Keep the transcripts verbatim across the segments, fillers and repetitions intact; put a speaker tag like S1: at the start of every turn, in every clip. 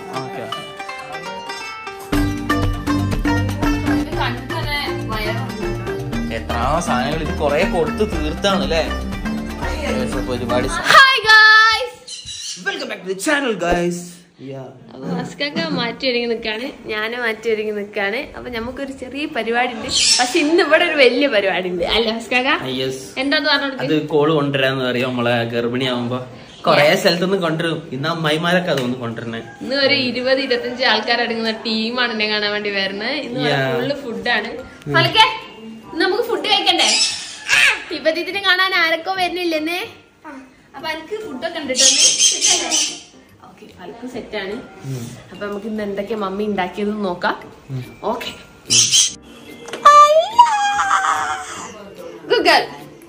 S1: എത്ര സാധനങ്ങൾ ഇത് കൊറേ കൊടുത്ത് തീർത്താണ് അല്ലേ പരിപാടി. Welcome back to the channel guys.
S2: അപ്പൊ മസ്കൊക്കെ മാറ്റി ഒരുങ്ങി നിക്കാണ്, ഞാനും മാറ്റി ഒരുങ്ങി നിക്കാണ്. അപ്പൊ നമുക്കൊരു ചെറിയ പരിപാടി ഉണ്ട്. പക്ഷെ ഇന്ന് ഇവിടെ ഒരു വലിയ പരിപാടി ഉണ്ട് അല്ലേ മസ്കൊക്ക? എന്താന്ന് പറഞ്ഞത്?
S1: അത് കോള് കൊണ്ടുവരാന്ന് പറയാം. നമ്മളെ ഗർഭിണിയാവുമ്പോ കൊറേ സ്ഥലത്തുനിന്ന് കൊണ്ടുവരും. ഇന്ന് അമ്മായിമാരൊക്കെ അതൊന്ന് കൊണ്ടുവരണേ.
S2: ഇന്ന് ഒരു ഇരുപത് ഇരുപത്തഞ്ച് ആൾക്കാരടങ്ങുന്ന ടീമാണ് എന്നെ കാണാൻ വേണ്ടി വരുന്നത്. ഇന്ന് ഫുള്ള് ഫുഡാണ്. നമുക്ക് ഫുഡ് കഴിക്കണ്ടേ? തിബത്തിനെ കാണാൻ ആരൊക്കെ വരുന്നില്ലെന്നേ. അപ്പൊ എനിക്ക് ഫുഡൊക്കെ ഉണ്ടിട്ടൊന്ന് ഓക്കെ, ഫലക്ക് സെറ്റാണ്. അപ്പൊ നമുക്ക് ഇന്ന് എന്തൊക്കെയാ മമ്മി ഉണ്ടാക്കിയത് നോക്കാം. ഓക്കെ ഗൂഗിൾ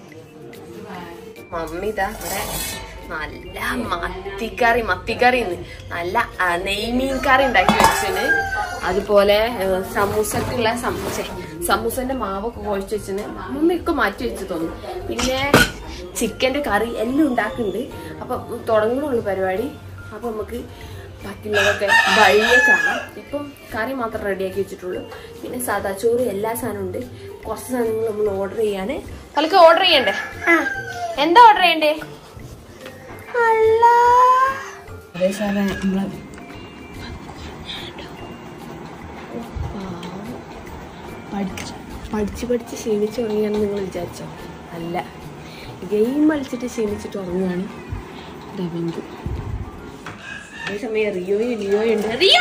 S2: മമ്മി ഇതാ ഇവിടെ നല്ല മത്തിക്കറി മത്തിക്കറി നല്ല നെയ്മീൻ കറി ഉണ്ടാക്കി വെച്ചിന്. അതുപോലെ സമൂസക്കുള്ള സമൂസ സമൂസന്റെ മാവൊക്കെ കുഴച്ച് വെച്ചിന്. മമ്മിയൊക്കെ മാറ്റി വെച്ച് തോന്നുന്നു. പിന്നെ ചിക്കന്റെ കറി എല്ലാം ഉണ്ടാക്കുന്നുണ്ട്. അപ്പൊ തുടങ്ങുന്നുള്ളൂ പരിപാടി. അപ്പൊ നമുക്ക് ബാക്കിയുള്ളതൊക്കെ വഴിയെ കാണാം. ഇപ്പം കറി മാത്രം റെഡിയാക്കി വെച്ചിട്ടുള്ളൂ. പിന്നെ സാദാ ചോറ് എല്ലാ സാധനവും ഉണ്ട്. കുറച്ച് സാധനങ്ങൾ നമ്മൾ ഓർഡർ ചെയ്യാണ്. പലക്ക് ഓർഡർ ചെയ്യണ്ടേ? ആ എന്താ ഓർഡർ ചെയ്യണ്ടേ? അതേ സാറേ നമ്മളെ പഠിച്ച് പഠിച്ച് പഠിച്ച് ക്ഷീണിച്ച് ഉറങ്ങിയാണെന്ന് നിങ്ങൾ വിചാരിച്ചോ? അല്ല, ഗെയിം കളിച്ചിട്ട് ക്ഷീണിച്ചിട്ട് ഉറങ്ങുകയാണ് രവീന്ദ്. അതേസമയം റിയോയും ലിയോയും ഉണ്ട്. റിയോ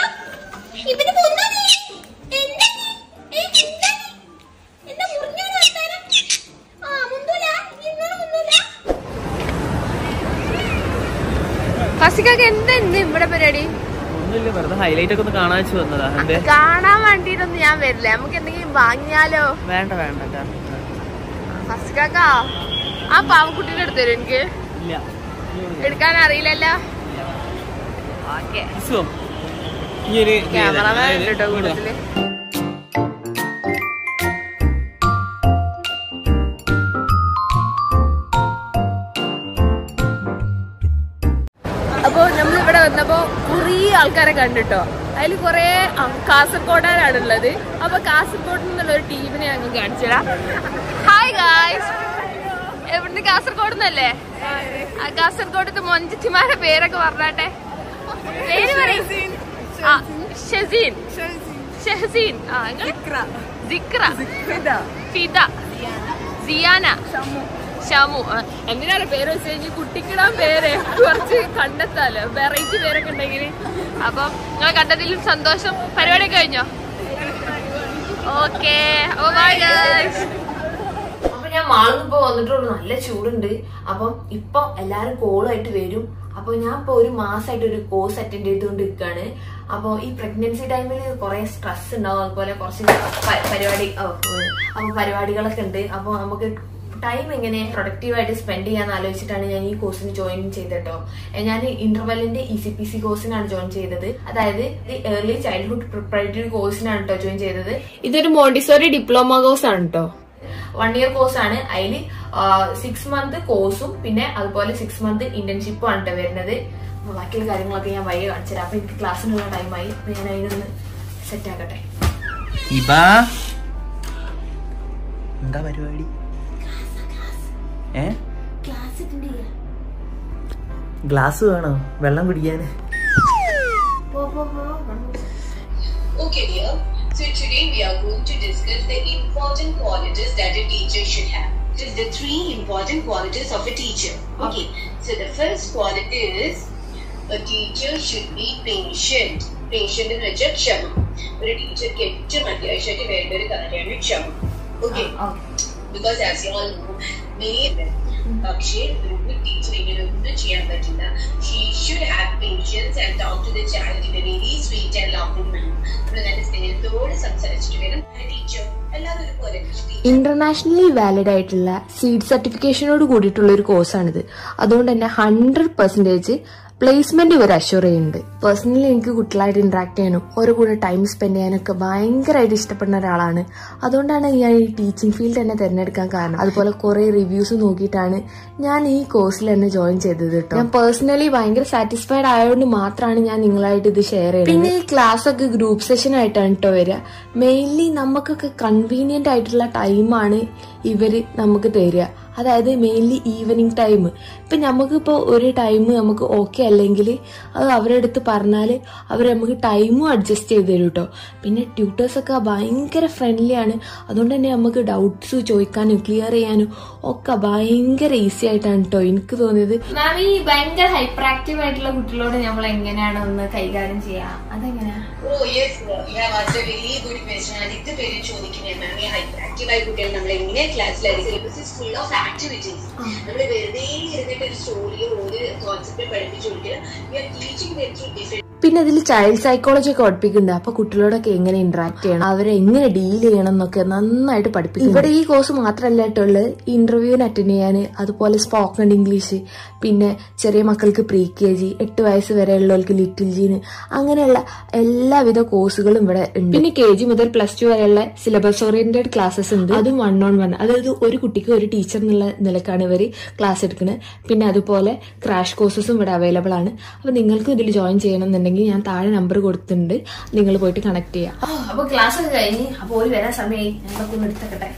S2: എന്താ ഇവിടെ പരിപാടി?
S1: ഒന്നുമില്ല, വെറുതെ ഹൈലൈറ്റ് ഒക്കെ ഒന്ന് കാണാൻ വെച്ച് വന്നതാ.
S2: കാണാൻ വേണ്ടിട്ടൊന്നും ഞാൻ വരില്ല. നമുക്ക് എന്തെങ്കിലും വാങ്ങിയാലോ?
S1: വേണ്ട വേണ്ട
S2: ഫസ്റ്റിക്കാ ആ പാവക്കുട്ടീനെ എടുത്തു തരും. എനിക്ക് എടുക്കാൻ അറിയില്ലല്ലോ. ക്യാമറമാൻ ഉണ്ട് കേട്ടോ കൂട്ടത്തില്. അപ്പൊ നമ്മളിവിടെ വന്നപ്പോ കുറേ ആൾക്കാരെ കണ്ടിട്ടോ. അതിൽ കുറെ കാസർഗോഡാണുള്ളത്. അപ്പൊ കാസർഗോഡ് നിന്നുള്ള ഒരു ടീമിനെ ഞങ്ങൾ കാണിച്ചുതരാം. ഹായ് ഗായ്സ്, എവിടുന്ന്? കാസർഗോഡ് നിന്നല്ലേ? കാസർഗോഡത്തെ മൊഞ്ചത്തിമാരുടെ പേരൊക്കെ പറഞ്ഞാട്ടെ. പേര് പറയും. ഷെസീൻ, ഷെഹസീൻ, സിക്ര, ഫിദ, സിയാന, ഷമു. എന്തിനാണ് പേര് വെച്ച് കഴിഞ്ഞാൽ കുട്ടിക്കിടാൻ പേര് കുറച്ച് കണ്ടെത്താലോ, വെറൈറ്റി പേരൊക്കെ ഉണ്ടെങ്കിൽ. അപ്പൊ നിങ്ങളെ കണ്ടതിലും സന്തോഷം. പരിപാടി കഴിഞ്ഞോ? ഓക്കെ. അപ്പൊ ഞാൻ മാളിൽ ഇപ്പൊ വന്നിട്ടുള്ളൂ. നല്ല ചൂടുണ്ട്. അപ്പം ഇപ്പൊ എല്ലാരും കോളായിട്ട് വരും. അപ്പൊ ഞാൻ ഇപ്പൊ ഒരു മാസമായിട്ട് ഒരു കോഴ്സ് അറ്റൻഡ് ചെയ്തുകൊണ്ട് നിൽക്കുകയാണ്. അപ്പൊ ഈ പ്രഗ്നൻസി ടൈമിൽ കുറെ സ്ട്രെസ് ഉണ്ടാവും. അതുപോലെ കുറച്ച് പരിപാടി അപ്പൊ പരിപാടികളൊക്കെ ഉണ്ട്. അപ്പൊ നമുക്ക് ടൈം എങ്ങനെ പ്രൊഡക്റ്റീവായിട്ട് സ്പെൻഡ് ചെയ്യാന്ന് ആലോചിച്ചിട്ടാണ് ഞാൻ ഈ കോഴ്സിന് ജോയിൻ ചെയ്തിട്ടോ. ഞാൻ ഇന്റർവെല്ലിന്റെ ഇ സി പി സി കോഴ്സിനാണ് ജോയിൻ ചെയ്തത്. അതായത് ഏർലി ചൈൽഡ്ഹുഡ് പ്രിപ്പറേറ്ററി കോഴ്സിനാണ് കേട്ടോ ജോയിൻ ചെയ്തത്. ഇതൊരു മോണ്ടിസോറി ഡിപ്ലോമ കോഴ്സ് ആണ് കേട്ടോ. വൺ ഇയർ കോഴ്സ് ആണ്. അതിൽ സിക്സ് മന്ത് കോഴ്സും പിന്നെ അതുപോലെ സിക്സ് മന്ത് ഇന്റേൺഷിപ്പും ആണ് കേട്ടോ വരുന്നത്. ബാക്കിയുള്ള കാര്യങ്ങളൊക്കെ ഞാൻ വയ്യ കാണിച്ചുതരാം. അപ്പൊ എനിക്ക് ക്ലാസ്സിനുള്ള ടൈമായി. അപ്പൊ ഞാൻ അതിനൊന്ന് സെറ്റ് ആക്കട്ടെ.
S1: എന്താ പരിപാടി? ഗ്ലാസ് വേണോ വെള്ളം കുടിക്കാന്?
S3: Okay dear, so today we are going to discuss the important qualities that a teacher should have. It is the three important qualities of a teacher. Okay, so the first quality is a teacher should be patient. Patient in a ക്ഷമ. ഒരു ടീച്ചർക്ക് ഏറ്റവും അത്യാവശ്യമായിട്ട് വേണ്ട ഒരു കാര്യമാണ് ക്ഷമ. Okay, because as you all know, many of them പക്ഷേ ഒരു ടീച്ചർ ഇങ്ങനെ ഒന്നും ചെയ്യാൻ പറ്റില്ല. She should have patience and talk to the child in a very sweet and loving manner. നമ്മൾ നല്ല സ്നേഹത്തോടെ സംസാരിച്ചിട്ട് വരും ടീച്ചർ. എല്ലാവരും പോലെ
S2: ഇന്റർനാഷണലി വാലിഡ് ആയിട്ടുള്ള സീഡ് സർട്ടിഫിക്കേഷനോട് കൂടിയിട്ടുള്ള ഒരു കോഴ്സാണിത്. അതുകൊണ്ട് തന്നെ ഹൺഡ്രഡ് പെർസെന്റേജ് പ്ലേസ്മെന്റ് ഇവർ അഷ്യൂർ ചെയ്യുന്നുണ്ട്. പേഴ്സണലി എനിക്ക് കുട്ടികളായിട്ട് ഇന്ററാക്ട് ചെയ്യാനും ഓരോ കൂടെ ടൈം സ്പെൻഡ് ചെയ്യാനൊക്കെ ഭയങ്കരമായിട്ട് ഇഷ്ടപ്പെടുന്ന ഒരാളാണ്. അതുകൊണ്ടാണ് ഞാൻ ഈ ടീച്ചിങ് ഫീൽഡ് തന്നെ തിരഞ്ഞെടുക്കാൻ കാരണം. അതുപോലെ കുറെ റിവ്യൂസ് നോക്കിയിട്ടാണ് ഞാൻ ഈ കോഴ്സിൽ തന്നെ ജോയിൻ ചെയ്തത് കേട്ടോ. ഞാൻ പേഴ്സണലി ഭയങ്കര സാറ്റിസ്ഫൈഡ് ആയതുകൊണ്ട് മാത്രമാണ് ഞാൻ നിങ്ങളായിട്ട് ഇത് ഷെയർ ചെയ്യുന്നത്. പിന്നെ ഈ ക്ലാസ് ഒക്കെ ഗ്രൂപ്പ് സെഷൻ ആയിട്ടാണ് കേട്ടോ വരിക. മെയിൻലി നമുക്കൊക്കെ കൺവീനിയന്റ് ആയിട്ടുള്ള ടൈമാണ് ഇവര് നമുക്ക് തരിക. അതായത് മെയിൻലി ഈവനിങ് ടൈം. ഇപ്പം നമുക്കിപ്പോൾ ഒരു ടൈം നമുക്ക് ഓക്കെ അല്ലെങ്കിൽ അത് അവരുടെ അടുത്ത് പറഞ്ഞാൽ അവർ നമുക്ക് ടൈമും അഡ്ജസ്റ്റ് ചെയ്ത് തരും കേട്ടോ. പിന്നെ ട്യൂട്ടേഴ്സൊക്കെ ഭയങ്കര ഫ്രണ്ട്ലി ആണ്. അതുകൊണ്ട് തന്നെ നമുക്ക് ഡൗട്ട്സ് ചോദിക്കാനും ക്ലിയർ ചെയ്യാനും ഒക്കെ ഭയങ്കര ഈസി ആയിട്ടാണ് കേട്ടോ എനിക്ക് തോന്നിയത്. മാം, ഈ ഭയങ്കര ഹൈപ്പർ ആക്റ്റീവ് ആയിട്ടുള്ള കുട്ടികളോട് നമ്മൾ എങ്ങനെയാണ് ഒന്ന് കൈകാര്യം ചെയ്യാം? അതെങ്ങനെയാ?
S3: Oh yes, you have asked a very good question. Aditya പേര് ചോദിക്കുന്നത് മാം, ഈ ഹൈപ്പർ ആക്റ്റീവ് ആയ കുട്ടികൾ നമ്മൾ എങ്ങനെ ക്ലാസ്സിലായി? Syllabus is full of activities. നമ്മൾ വെറുതെ ഇരുന്നിട്ട് ഒരു സ്റ്റോറിയോ ഒരു കോൺസെപ്റ്റ് പഠിപ്പിച്ചു കൊടുക്കുക. We are teaching them through different.
S2: പിന്നെ ഇതിൽ ചൈൽഡ് സൈക്കോളജി ഒക്കെ പഠിപ്പിക്കുന്നുണ്ട്. അപ്പൊ കുട്ടികളോടൊക്കെ എങ്ങനെ ഇന്ററാക്ട് ചെയ്യണം, അവരെ എങ്ങനെ ഡീൽ ചെയ്യണം എന്നൊക്കെ നന്നായിട്ട് പഠിപ്പിക്കും. ഇവിടെ ഈ കോഴ്സ് മാത്രമല്ല കേട്ടുള്ളു, ഇന്റർവ്യൂവിന് അറ്റൻഡ് ചെയ്യാൻ, അതുപോലെ സ്പോക്കൺ ഇംഗ്ലീഷ്, പിന്നെ ചെറിയ മക്കൾക്ക് പ്രീ കെ ജി, എട്ട് വയസ്സ് വരെയുള്ളവർക്ക് ലിറ്റിൽ ജീന്, അങ്ങനെയുള്ള എല്ലാവിധ കോഴ്സുകളും ഇവിടെ ഉണ്ട്. പിന്നെ കെ ജി മുതൽ പ്ലസ് ടു വരെയുള്ള സിലബസ് ഓറിയന്റഡ് ക്ലാസ്സസ് ഉണ്ട്. അതും വൺ ഓൺ വൺ, അതായത് ഒരു കുട്ടിക്ക് ഒരു ടീച്ചർ എന്നുള്ള നിലക്കാണ് ഇവർ ക്ലാസ് എടുക്കുന്നത്. പിന്നെ അതുപോലെ ക്രാഷ് കോഴ്സസും ഇവിടെ അവൈലബിൾ ആണ്. അപ്പൊ നിങ്ങൾക്കും ഇതിൽ ജോയിൻ ചെയ്യണമെന്നുണ്ടെങ്കിൽ ഞാൻ താഴെ നമ്പർ കൊടുത്തിട്ടുണ്ട്, നിങ്ങൾ പോയിട്ട് കണക്ട് ചെയ്യാം. അപ്പൊ ക്ലാസ് ഒക്കെ കഴിഞ്ഞ് അപ്പൊ ഒരു വരാൻ സമയമായി. ഞങ്ങളൊക്കെ ഒന്ന് എടുത്തക്കട്ടെ,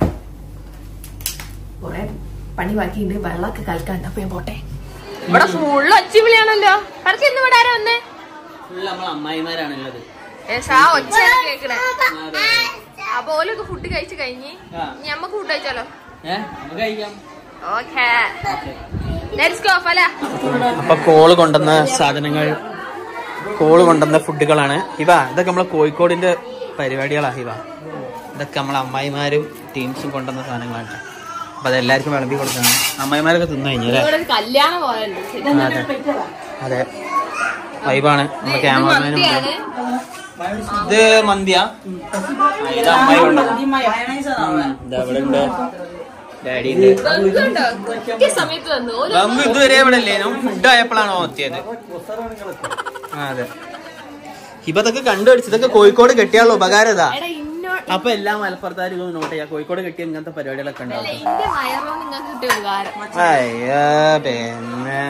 S2: കുറെ പണി ബാക്കിയുണ്ട്, വെള്ളമൊക്കെ കലക്കാണ്ട്. അപ്പൊ ഞാൻ പോട്ടെ. ഇവിടെ ഫുള്ള് ഒച്ചവിളിയാണല്ലോ. അവർക്ക് ഇന്ന് ഇവിടെ ആരാ വന്നേ?
S1: അമ്മായിമാരാണുള്ളത്.
S2: ഒച്ച കേക്കണേ. അപ്പൊ ഓലൊക്കെ ഫുഡ് കഴിച്ചു കഴിഞ്ഞ് ഞമ്മക്ക് ഫുഡ് കഴിച്ചാലോ? Okay, let's go. ഫല
S1: അപ്പൊ കോള് കൊണ്ടുവന്ന സാധനങ്ങൾ, കോള് കൊണ്ടുവന്ന ഫുഡുകളാണ് ഇവ. ഇതൊക്കെ നമ്മളെ കോഴിക്കോടിന്റെ പരിപാടികളാ ഇവ. ഇതൊക്കെ നമ്മളെ അമ്മായിമാരും ടീംസും കൊണ്ടുവന്ന സാധനങ്ങളാണ്. അപ്പൊ അതെല്ലാവർക്കും വിളമ്പി കൊടുക്കണം. അമ്മായിമാരൊക്കെ തിന്നു കഴിഞ്ഞാൽ
S2: കല്യാണം പോലെ.
S1: അതെ അതെ, വൈബാണ്. നമ്മുടെ ക്യാമറമാനും ഇത് മന്തിയാ. ഇത് അമ്മായി കൊണ്ടുവന്നു. അവിടെ ഉണ്ട് ഡാഡി ഉണ്ട്. നമുക്ക് ഇതുവരെ ഇവിടെ അല്ലേ, ഫുഡ് ആയപ്പോഴാണോ എത്തിയത്? അതെ, ഇതൊക്കെ കണ്ടുപിടിച്ച് ഇതൊക്കെ കോഴിക്കോട് കെട്ടിയാലുള്ള ഉപകാരം ഇതാ. അപ്പൊ എല്ലാ മലപ്പുറത്താരും ഇതൊന്നും നോട്ട് ചെയ്യാം. കോഴിക്കോട് കെട്ടിയ ഇങ്ങനത്തെ പരിപാടികളൊക്കെ ഉണ്ടാവും. അയ്യോ പിന്നെ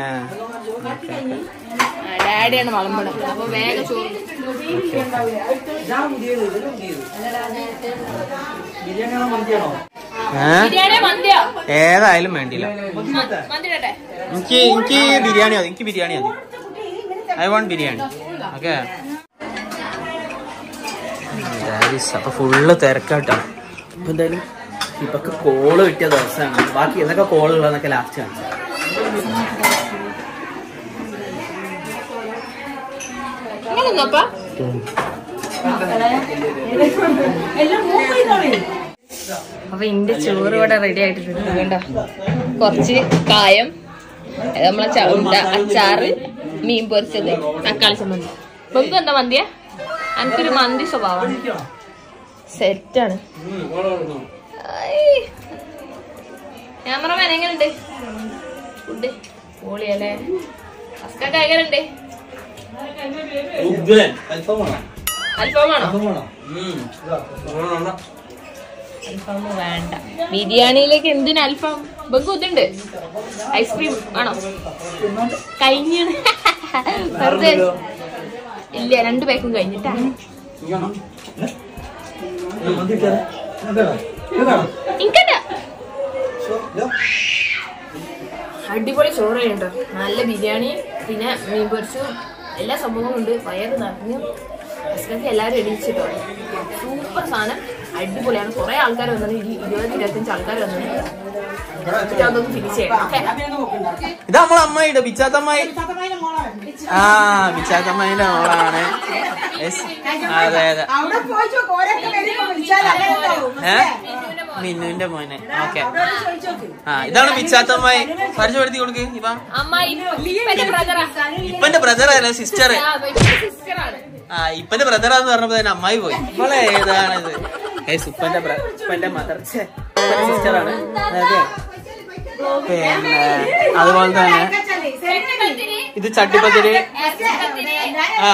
S2: ഡാഡിയാണ് വളമ്പണം. അപ്പൊ വേഗം ചോറ്
S1: ഏതായാലും വേണ്ടില്ല. എനിക്ക് എനിക്ക് ബിരിയാണി മതി, എനിക്ക് ബിരിയാണി മതി. I want biryani. ഓക്കെ, അപ്പൊ ഫുള്ള് തിരക്കാട്ടോ. അപ്പൊ എന്തായാലും ഇപ്പൊക്കെ കോള് കിട്ടിയ ദിവസമാണ്. ബാക്കി എന്തൊക്കെ കോളുള്ളതെന്നൊക്കെ ലാസ്റ്റ് കാണിച്ചു.
S2: അപ്പൊ ഇന്റെ ചോറ് ഇവിടെ റെഡി ആയിട്ടുണ്ട്. വേണ്ട കുറച്ച് കായം, നമ്മളെ ചവണ്ട അച്ചാറ്, മീൻ പൊരിച്ചത്, തക്കാളി ചമ്മന്തി. നമുക്ക് എന്താ മന്തിയാ? എനിക്കൊരു മന്തി സ്വഭാവമാണ്. സെറ്റാണ്. ക്യാമറമാൻ എങ്ങനെയുണ്ട്? ഫുഡ് പൊളിയല്ലേ? അസ്കാക്ക എങ്ങനെയുണ്ട്? അൽഫാമാണോ? അൽഫാം വേണ്ട. ബിരിയാണിയിലേക്ക് എന്തിനാ അൽഫാം? ബഗ്ഗു ഇതുണ്ട്, ഐസ്ക്രീം ആണോ? കഴിഞ്ഞാണ് വെറുതെ. ഇല്ല, രണ്ടു പേക്കും കഴിഞ്ഞിട്ടാ. അടിപൊളി ചോറ് കഴിഞ്ഞിട്ടോ. നല്ല ബിരിയാണി, പിന്നെ മീൻ പൊരിച്ചും എല്ലാ സംഭവങ്ങളും ഉണ്ട്. വയറ് നിറഞ്ഞു. ഹസ്ബൻഡ് എല്ലാവരും എണീച്ചിട്ടോ. സൂപ്പർ സാധനം, അടിപൊളിയാണ്. കുറെ ആൾക്കാർ വന്നത്, ഇരുപത് ഇരുപത്തഞ്ച് ആൾക്കാർ വന്നത്. അതൊന്ന് ഫിനിഷ് ചെയ്യണം.
S1: ഇത് നമ്മളെ അമ്മായിട്ടോ, ബിച്ചാത്തമ്മായി. ആ, ബിച്ചാത്തമ്മായിന്റെ മോളാണ്. അതെ അതെ, മിന്നുവിന്റെ മോനെ. ഓക്കെ, ആ ഇതാണ് ബിച്ചാത്തമ്മായി. പരിചയപ്പെടുത്തി കൊടുക്ക്. ഇപ്പൊ ഇപ്പന്റെ ബ്രദറാണ്, സിസ്റ്റർ. ആ ഇപ്പന്റെ ബ്രദറാന്ന് പറഞ്ഞപ്പോ തന്നെ അമ്മായി പോയി. ഇവളെ ഏതാണിത്? ഉപ്പന്റെ ഉപ്പന്റെ മദർ സിസ്റ്ററാണ്. പിന്നെ അതുപോലെ തന്നെ ഇത് ചട്ടിപ്പത്തിരി. ആ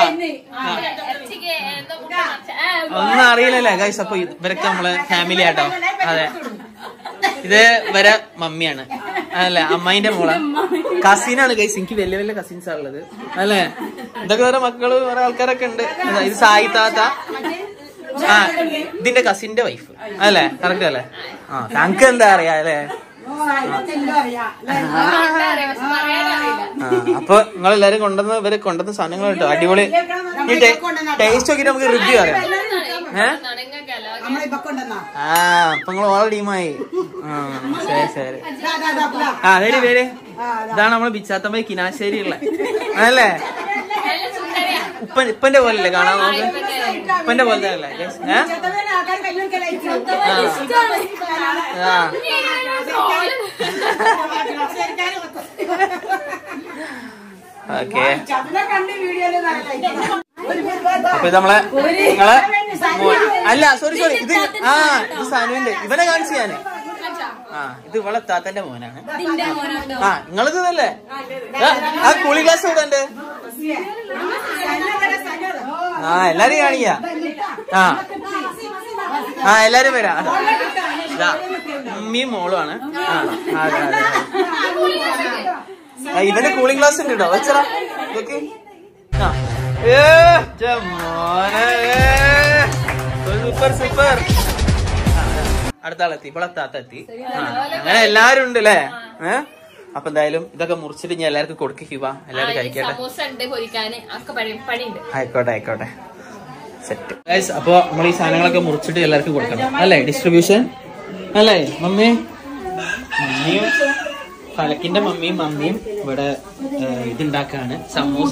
S1: ഒന്നും അറിയില്ലല്ലേ ഗൈസ്. അപ്പൊ ഇവരൊക്കെ നമ്മളെ ഫാമിലി ആട്ടോ. അതെ, ഇത് ഇവരെ മമ്മിയാണ് അല്ലേ, അമ്മായിന്റെ മോള് കസിനാണ് ഗൈസ്. എനിക്ക് വലിയ വലിയ കസിൻസാ ഉള്ളത് അല്ലേ. ഇതൊക്കെ വേറെ മക്കള് വേറെ ആൾക്കാരൊക്കെ ഉണ്ട്. ഇത് സായി താത്ത, ആ ഇതിന്റെ കസിന്റെ വൈഫ് അല്ലേ, കറക്റ്റ് അല്ലേ? ആ താങ്ക് എന്താ അറിയാ അല്ലേ. അപ്പൊ നിങ്ങളെല്ലാരും കൊണ്ടുവന്ന് ഇവര് കൊണ്ടുവന്ന സാധനങ്ങൾ കേട്ടോ അടിപൊളി. ഈ ടേസ്റ്റ് നോക്കിട്ട് നമുക്ക് റിവ്യൂ അറിയാം. ഏഹ് ആ അപ്പൊ നിങ്ങൾ ഓളെ ടീമായി. ആ ശരി ശരി. ആ വരി വരി. ഇതാണ് നമ്മള് ബിച്ചാത്തമ്മ കിനാശ്ശേരി ഉള്ള അതല്ലേ. ഉപ്പൻ ഇപ്പന്റെ പോലല്ലേ കാണാൻ നമുക്ക്? ഉപ്പന്റെ പോലെ തന്നെ അല്ലേ? ഓക്കെ. അപ്പൊ ഇത് നമ്മളെ നിങ്ങളെ അല്ല സോറി സോറി ഇത് ആ ഇത് സാനുവിന്റെ ഇവനെ കാണിച്ചു ഞാന്. ആ ഇത് ഇവളെ താത്തന്റെ മോനാണ്. ആ നിങ്ങളിത് ഇതല്ലേ? ആ കൂളി ഗ്ലാസ് ഇവിടെ ഉണ്ട്. ആ എല്ലാരും കാണിക്ക. ആ ആ എല്ലാരും വരാ. ഉമ്മയും മോളുമാണ്. ആ അതെ അതെ. ഇവന്റെ കൂളിംഗ് ഗ്ലാസ് ഉണ്ട് കേട്ടോ, വെച്ചറാ. ഓക്കെ. ആ ഏ മോനെ സൂപ്പർ സൂപ്പർ. അടുത്ത ആളെത്തി, ഇപ്പോൾ എത്തി. ആ അങ്ങനെ എല്ലാരും ഉണ്ട് അല്ലേ? ഏഹ് അപ്പൊ എന്തായാലും ഇതൊക്കെ മുറിച്ചിട്ട് ഞാൻ എല്ലാവർക്കും കൊടുക്കുക. എല്ലാവരും കഴിക്കട്ടെ. ആയിക്കോട്ടെ ആയിക്കോട്ടെ സെറ്റ്. അപ്പൊ നമ്മൾ ഈ സാധനങ്ങളൊക്കെ മുറിച്ചിട്ട് എല്ലാവർക്കും കൊടുക്കണം അല്ലേ? ഡിസ്ട്രിബ്യൂഷൻ അല്ലേ? മമ്മി മമ്മിയും ഫലക്കിന്റെ മമ്മിയും മമ്മിയും ഇവിടെ ഇതുണ്ടാക്കാണ്. സമൂസ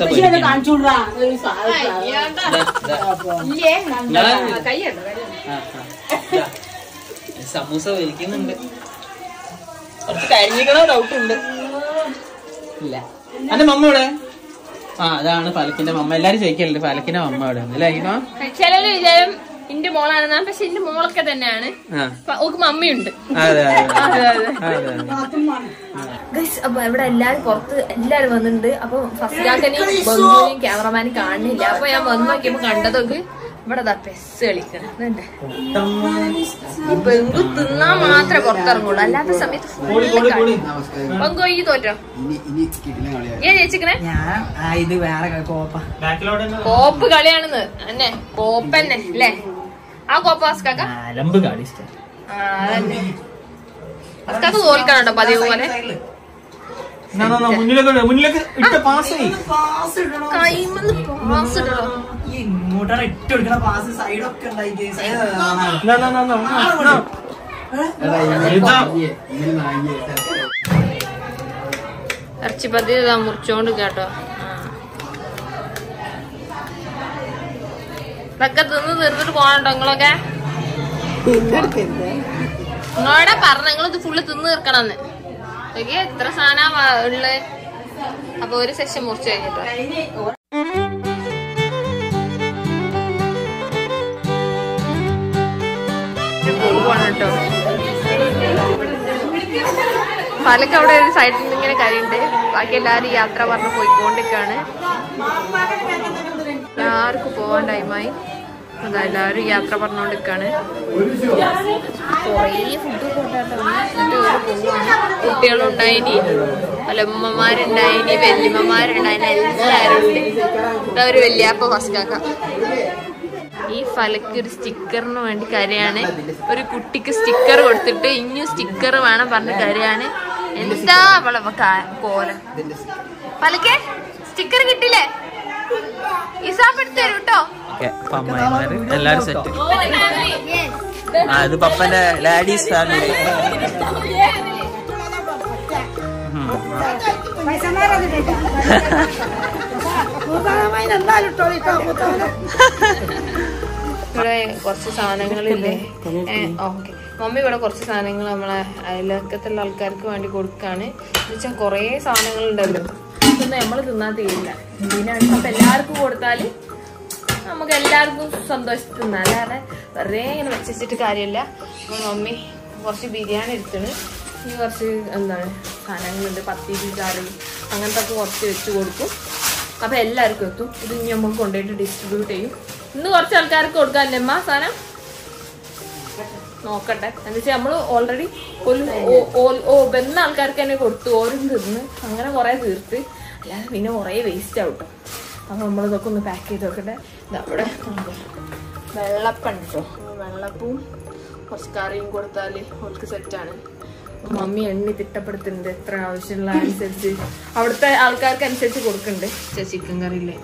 S1: സമൂസ വലിക്കുന്നുണ്ട്. കുറച്ച് കരിഞ്ഞിക്കണോ ഡൗട്ട് ഉണ്ട്. ഇല്ല എന്റെ മമ്മ ഇവിടെ. ആ അതാണ് ഫലക്കിന്റെ മമ്മ. എല്ലാരും ചോദിക്കലുണ്ട് ഫലക്കിന്റെ മമ്മ ഇവിടെ അല്ലേ?
S2: ചിലര് വിചാരം എന്റെ മോളാണ്, പക്ഷെ എന്റെ മോളൊക്കെ തന്നെയാണ്. മമ്മിയുണ്ട്. അപ്പൊ ഇവിടെ എല്ലാരും പുറത്ത് എല്ലാരും വന്നിട്ടുണ്ട്. അപ്പൊ ഫസ്റ്റാക്കനെയും ബംഗുവിനെയും ക്യാമറമാനും കാണുന്നില്ല. അപ്പൊ ഞാൻ വന്നു നോക്കിയപ്പോ കണ്ടതൊക്കെ ഇവിടെ പെസ് കളിക്കണം. ഈ ബംഗു തിന്നാൻ മാത്രമേ പുറത്തിറങ്ങുള്ളൂ, അല്ലാത്ത സമയത്ത് ഫുള്ള് കളി. ബംഗു ഈ തോറ്റോ? ഏ ജയിച്ചിക്കണേ? കോപ്പ് കളിയാണെന്ന് തന്നെ. കോപ്പന്നെ അല്ലേ? ആ കോപ്പ അസ്കാക്ക അതന്നെ. അസ്കാക്ക് തോൽക്കണോ പതിവ് പോലെ? കൈമന്ന് പാസ് ഇടണോ? ഇറച്ചിപ്പത്തി മുറിച്ചോണ്ട് കേട്ടോ. ഇതൊക്കെ തിന്ന് തീർത്തിട്ട് പോണട്ടോ നിങ്ങളൊക്കെ. നിങ്ങളോടെ പറഞ്ഞ നിങ്ങളിത് ഫുള്ള് തിന്ന് തീർക്കണമെന്ന്. എത്ര സാധന ഉള്ളത്. അപ്പൊ ഒരു സെഷൻ മുറിച്ച് കഴിഞ്ഞിട്ടോ. കേട്ടോ പാലക്ക് അവിടെ ഒരു സൈഡിൽ നിന്ന് ഇങ്ങനെ കരിയുണ്ട്. ബാക്കി എല്ലാരും യാത്ര പറഞ്ഞ് പോയിക്കൊണ്ടിരിക്കാണ്. എല്ലാവർക്കും പോവാൻ ടൈമായി. അതാ എല്ലാരും യാത്ര പറഞ്ഞോണ്ടിരിക്കാണ്. കൊറേ ഫുഡ് കൊണ്ടാട്ടോ. എന്നിട്ട് പോവാണ്. കുട്ടികളും ഉണ്ടായിനി, വല്ലമ്മമാരുണ്ടായിനി, വല്യമ്മമാരുണ്ടായിനി, എല്ലാരും ഉണ്ട്. ഇതാ ഒരു വല്യാപ്പ ഫസ്റ്റാക്ക. ഈ ഫലക്ക് ഒരു സ്റ്റിക്കറിന് വേണ്ടി കരയാണ്. ഒരു കുട്ടിക്ക് സ്റ്റിക്കർ കൊടുത്തിട്ട് ഇനിയും സ്റ്റിക്കർ വേണം പറഞ്ഞ കരയാണ്. എന്താ അവളെ കോലം. ഫലക്കെ സ്റ്റിക്കർ കിട്ടില്ലേ? ഇസാഫ് എടുത്ത് തരും കേട്ടോ.
S1: എല്ലാരും സെറ്റ്. ഇത് പപ്പന്റെ ലാഡീസ് ഫാമിലി.
S2: ഇവിടെ കുറച്ച് സാധനങ്ങളില്ലേ? ഓക്കെ, മമ്മി ഇവിടെ കുറച്ച് സാധനങ്ങൾ നമ്മളെ അയൽവക്കത്തുള്ള ആൾക്കാർക്ക് വേണ്ടി കൊടുക്കാണ്. എന്നുവെച്ചാൽ കുറേ സാധനങ്ങളുണ്ടല്ലോ, ഇതൊന്നും നമ്മൾ തിന്നാൻ തീരില്ല. ഇതിനാണ് അപ്പൊ എല്ലാവർക്കും കൊടുത്താല് നമുക്ക് എല്ലാവർക്കും സന്തോഷിച്ച് തിന്നാം. അല്ലാതെ വെറുതെ ഇങ്ങനെ വെച്ചിട്ട് കാര്യമില്ല. അപ്പൊ മമ്മി കുറച്ച് ബിരിയാണി എടുത്തിട്ട് ഇനി കുറച്ച് എന്താണ് സാധനങ്ങളുണ്ട്. പത്തിരി കറി, അങ്ങനത്തെ ഒക്കെ കുറച്ച് വെച്ച് കൊടുക്കും. അപ്പൊ എല്ലാവർക്കും എത്തും. ഇത് ഇനി നമുക്ക് കൊണ്ടുപോയിട്ട് ഡിസ്ട്രിബ്യൂട്ട് ചെയ്യും. ഇന്ന് കുറച്ച് ആൾക്കാർക്ക് കൊടുക്കാല്ലേ അമ്മ സാധനം? നോക്കട്ടെ. എന്ന് വെച്ചാൽ നമ്മള് ഓൾറെഡി ഒരു ബന്ന ആൾക്കാർക്ക് തന്നെ കൊടുത്തു, ഓരും തിന്ന് അങ്ങനെ കുറെ തീർത്ത്, അല്ലാതെ പിന്നെ കുറെ വേസ്റ്റ് ആവട്ടോ. അപ്പൊ നമ്മളിതൊക്കെ ഒന്ന് പാക്ക് ചെയ്ത് നോക്കട്ടെ. ഇതവിടെ വെള്ളപ്പം കേട്ടോ, വെള്ളപ്പവും കുറച്ച് കറിയും കൊടുത്താല് അവൾക്ക് സെറ്റാണ്. മമ്മി എണ്ണി തിട്ടപ്പെടുത്തുന്നുണ്ട് എത്ര ആവശ്യമുള്ള അനുസരിച്ച്, അവിടുത്തെ ആൾക്കാർക്ക് അനുസരിച്ച് കൊടുക്കുന്നുണ്ട്. ചിക്കൻ കറി ഇല്ലേ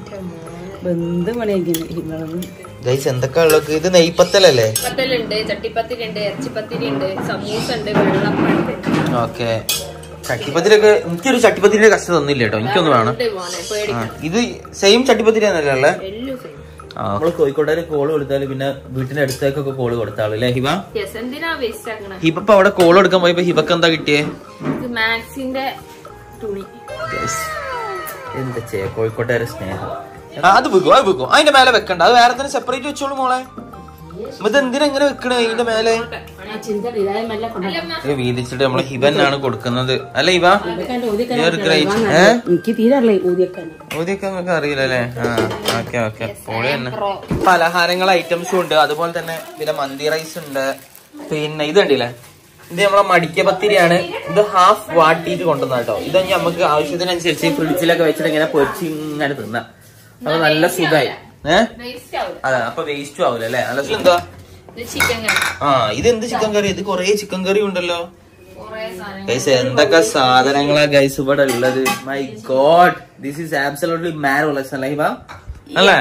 S1: എന്തൊക്കെ ഇത് നെയ്പത്തലല്ലേ?
S2: പത്തലുണ്ട്, ചട്ടിപ്പത്തിരി ഉണ്ട്, ഇറച്ചിപ്പത്തിരി ഉണ്ട്, സമൂസ ഉണ്ട്, വെള്ളപ്പം ഉണ്ട്.
S1: ഓക്കെ. ചട്ടിപ്പത്തിരിയൊക്കെ എനിക്കൊരു ചട്ടിപ്പത്തിരിന്റെ കഷ്ടം തന്നില്ല കേട്ടോ, എനിക്കൊന്ന് വേണം. ഇത് സെയിം ചട്ടിപ്പത്തിരി തന്നെയല്ലേ? നമ്മള് കോഴിക്കോട്ടേക്ക് കോള് കൊടുത്താല് പിന്നെ വീട്ടിന്റെ അടുത്തേക്കൊക്കെ കോള് കൊടുത്താളൂ അല്ലേ ഹിബ? ഹിബ ഇപ്പൊ അവിടെ കോള് കൊടുക്കാൻ പോയപ്പോ ഹിബക്ക് എന്താ കിട്ടിയേ?
S2: മാക്സിന്റെ തുണി.
S1: എന്താ ചെയ്യാ കോഴിക്കോട്ടുകാരെ സ്നേഹം. അത് വെക്കും അത് വെക്കും അതിന്റെ മേലെ വെക്കണ്ട, അത് വേറെ തന്നെ സെപ്പറേറ്റ് വെച്ചോളൂ മോളെ. ഇത് എന്തിനാ എങ്ങനെ വെക്കണേ ഇതിന്റെ മേലെ? വീതിച്ചിട്ട് നമ്മള് ഹിബനാണ് കൊടുക്കുന്നത് അല്ലെ ഹിബ? ഊതിയൊക്കെ നമുക്ക് അറിയില്ലല്ലേ? ആ ഓക്കെ ഓക്കെ. പൊളി തന്നെ. പലഹാരങ്ങൾ ഐറ്റംസും ഉണ്ട്, അതുപോലെ തന്നെ പിന്നെ മന്തി റൈസ് ഉണ്ട്. പിന്നെ ഇത് കണ്ടില്ലേ, ഇത് നമ്മളെ മടിക്ക പത്തിരിയാണ്. ഇത് ഹാഫ് വാട്ടിയിട്ട് കൊണ്ടുവന്ന കേട്ടോ. ഇത് നമുക്ക് ആവശ്യത്തിനനുസരിച്ച് ഫ്രിഡ്ജിലൊക്കെ വെച്ചിട്ട് ഇങ്ങനെ പൊരിച്ച് ഇങ്ങനെ തിന്നാം. അത് നല്ല സുഖമായി. ഏഹ് അതെ, അപ്പൊ വേസ്റ്റും ആവൂല അല്ലേ? അല്ല എന്താ ആ ഇത് എന്ത് ചിക്കൻ കറി? ഇത് കൊറേ ചിക്കൻ കറി ഉണ്ടല്ലോ ഗൈസ്. എന്തൊക്കെ സാധനങ്ങളാ ഗൈസ് ഇവിടെ ഉള്ളത്. My god, this is absolutely marvellous അല്ലേ ഹിബ? അല്ലേ?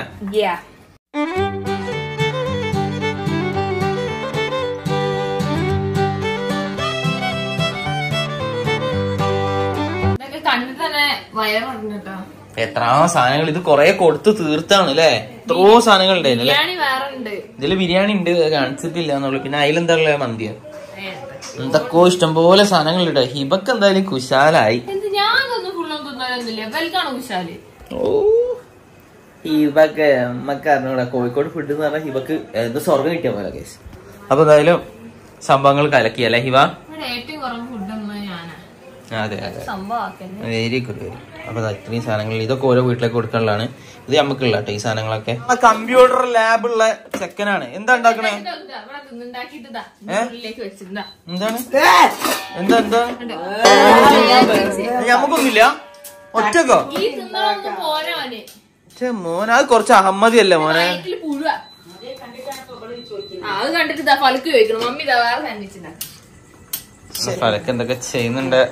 S2: കണ്ടിട്ട് തന്നെ വയറുണ്ട് കേട്ടോ.
S1: എത്ര സാധനങ്ങൾ, ഇത് കൊറേ കൊടുത്ത് തീർത്താണ് അല്ലേ? എത്രയോ സാധനങ്ങൾ ഉണ്ടായിരുന്നല്ലേ? ഇതില് ബിരിയാണി ഉണ്ട്, കാണിച്ചിട്ടില്ല എന്നുള്ളു. പിന്നെ അതിലെന്താ ഉള്ള മന്തിയോ എന്തൊക്കെയോ ഇഷ്ടംപോലെ സാധനങ്ങൾ ഉണ്ട്. ഹിബക്ക് എന്തായാലും കുശാലായി. ഓ ഹിബക്ക് നമ്മക്ക് അറിഞ്ഞൂടാ, കോഴിക്കോട് ഫുഡ് എന്ന് പറഞ്ഞാൽ ഹിബക്ക് എന്ത് സ്വർഗം കിട്ടിയ പോലെ കേസ്. അപ്പൊ എന്തായാലും സംഭവങ്ങൾ കലക്കിയല്ലേ ഹിബ? അതെ അതെ, വെരി ഗുഡ് വെരി. അപ്പൊ ഇത്രയും സാധനങ്ങൾ ഇതൊക്കെ ഓരോ വീട്ടിലേക്ക് കൊടുക്കാനുള്ളതാണ്. ഇത് നമുക്കുള്ള കേട്ടോ ഈ സാധനങ്ങളൊക്കെ. കമ്പ്യൂട്ടർ ലാബുള്ള ചെക്കനാണ്. എന്താ ഉണ്ടാക്കണേ? എന്താണ് എന്താ എന്താ നമുക്കൊന്നുമില്ല ഒറ്റക്കോ? മോന അത് കുറച്ച് അഹമ്മദി അല്ലേ മോനെ? ഫലക്ക് എന്തൊക്കെ ചെയ്യുന്നുണ്ട്.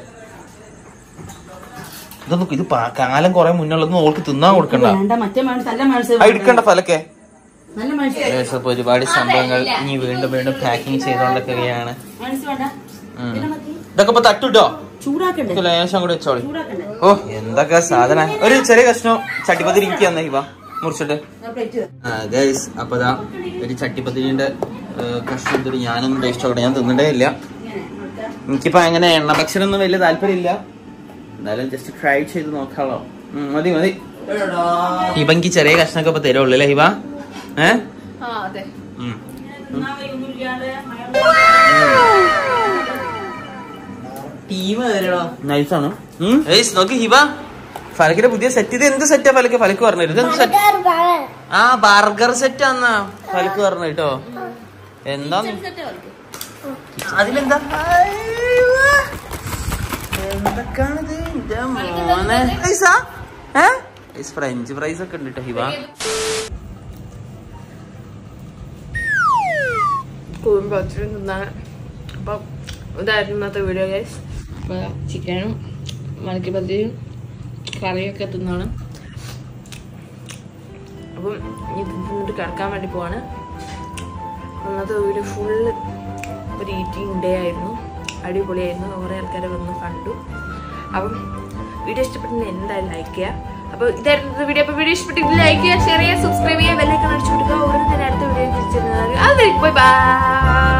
S1: ഇതൊന്നും ഇത് കാലം കൊറേ മുന്നുള്ളതൊന്നും ഓൾക്ക് തിന്നാൻ കൊടുക്കണ്ട, എടുക്കണ്ട ഫലക്കെ. ഒരുപാട് സംഭവങ്ങൾ ഇനി വീണ്ടും വീണ്ടും പാക്കിങ് ചെയ്തോണ്ടൊക്കെയാണ്. ഇതൊക്കെ ഇപ്പൊ തട്ടുട്ടോ, ലേശം കൂടെ വെച്ചോളി. ഓ എന്തൊക്കെ സാധന. ഒരു ചെറിയ കഷ്ണം ചട്ടിപ്പത്തിരി എനിക്ക് തന്നെ ഇവ മുറിച്ചിട്ട്. ആ ഗൈസ്, അപ്പൊ ദാ ഒരു ചട്ടിപ്പത്തിരിന്റെ കഷ്ണം എടുത്തിട്ട് ഞാനൊന്നും ടേസ്റ്റ് ആക്കട്ടെ. ഞാൻ തിന്നിട്ടേ ഇല്ല, എനിക്കിപ്പോ അങ്ങനെ എണ്ണ ഭക്ഷണമൊന്നും വലിയ താല്പര്യമില്ല. എന്നാലും ജസ്റ്റ് ട്രൈ ചെയ്ത് നോക്കാമല്ലോ. മതി മതി. ഹിബ എനിക്ക് ചെറിയ കഷ്ണമൊക്കെ ഇപ്പൊ തരുള്ളൂ അല്ലേ ഹിബ? ഏഹ് നൈസാണ്. നോക്കി ഹിബ, ഫലക്കിന്റെ പുതിയ സെറ്റ്. ഇത് എന്ത് സെറ്റാ ഫലക്ക്? ഫലക്ക് പറഞ്ഞു ഇത് എന്ത് സെറ്റ്? ആ ബർഗർ സെറ്റ് ആന്നാ ഫലക്ക് പറഞ്ഞു കേട്ടോ. എന്താ അതിലെന്താ എന്തൊക്കെയാണിത്? ഫ്രഞ്ച് ഫ്രൈസ് ഒക്കെ ഉണ്ട് കേട്ടോ ഹിബ.
S2: അപ്പൊ ഇതായിരുന്നു ഇന്നത്തെ വീഡിയോ ഗൈസ്. ചിക്കനും മലക്കിപ്പത്തിയും കറിയൊക്കെ തിന്നാണ്. അപ്പം ഇനി തിന്നിട്ട് കിടക്കാൻ വേണ്ടി പോവാണ്. അന്നത്തെ വീഡിയോ ഫുള്ള് ഒരു ഈറ്റിംഗ് ഡേ ആയിരുന്നു. അടിപൊളിയായിരുന്നു. കുറേ ആൾക്കാരെ വന്ന് കണ്ടു. അപ്പം വീഡിയോ ഇഷ്ടപ്പെട്ടെങ്കിൽ എന്തായാലും ലൈക്ക് ചെയ്യുക. അപ്പോൾ ഇതായിരുന്നു വീഡിയോ. അപ്പോൾ വീഡിയോ ഇഷ്ടപ്പെട്ടെങ്കിൽ ലൈക്ക് ചെയ്യുക, ഷെയർ ചെയ്യുക, സബ്സ്ക്രൈബ് ചെയ്യുക, ബെല്ലൈക്കൺ അടിച്ചു കൊടുക്കുക. ഉടനെ തന്നെ അടുത്ത വീഡിയോ തിരിച്ചു. അത് ബൈ ബൈ.